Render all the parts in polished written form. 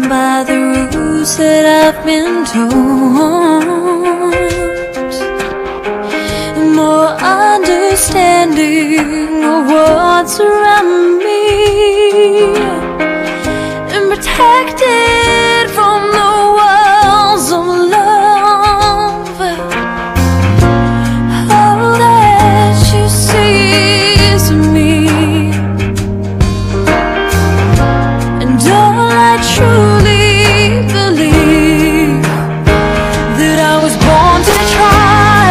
by the rules that I've been told, more understanding of what's around me, and protected from the walls of love. All that you see is me, and all I truly believe that I was born to try.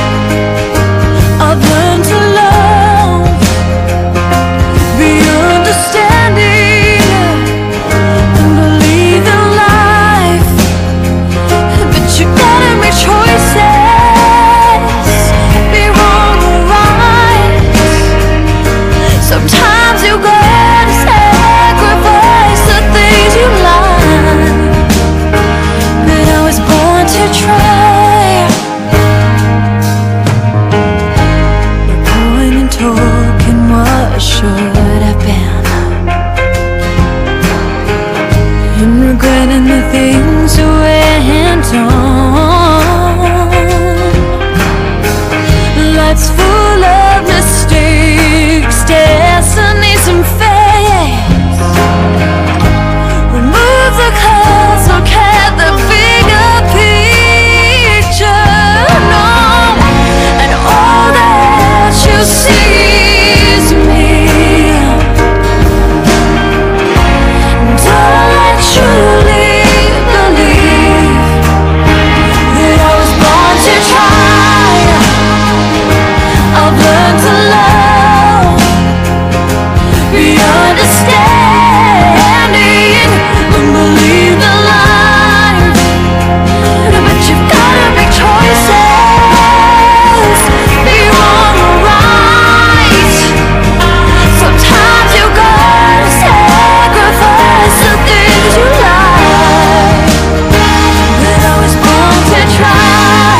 I've learned to love, be understanding, and believe in life. But you gotta make choices, be wrong or right. Sometimes you gotta sacrifice the things you like. But I was born to try. No point in talking what should have been, and regretting the things that went on. Life's full of mistakes, destinies and fates. Remove the clouds, look at the bigger picture. No, and all that you see is me, and all I truly believe that I was born to try. I've learned to love, be understanding, and believe in life. But you've gotta make choices, be wrong or right. Sometimes you gotta sacrifice the things you like. But I was born to try.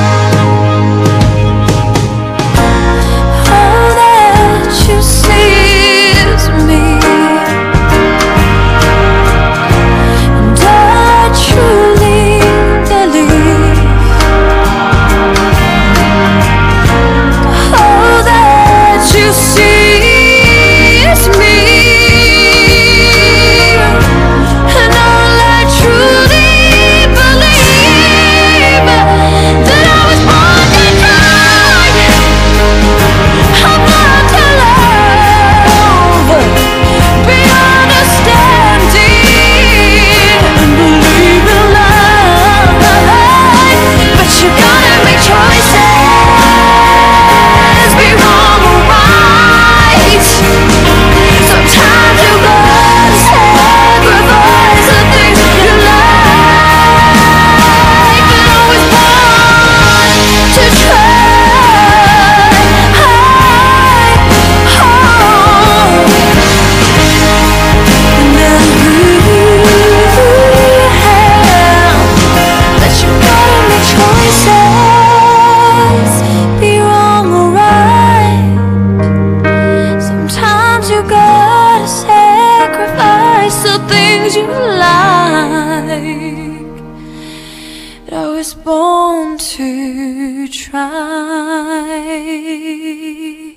All that you see is me, and all I truly believe. All that you see is me, and all I truly believe that I was born to try. I've learned to love, be understanding, and believe in life. But you gotta make choices, be wrong or right. Sometimes you gotta sacrifice the things you like. But I was born to try. But you gotta make choices, be wrong or right. Sometimes you gotta sacrifice the things you like. But I was born to try.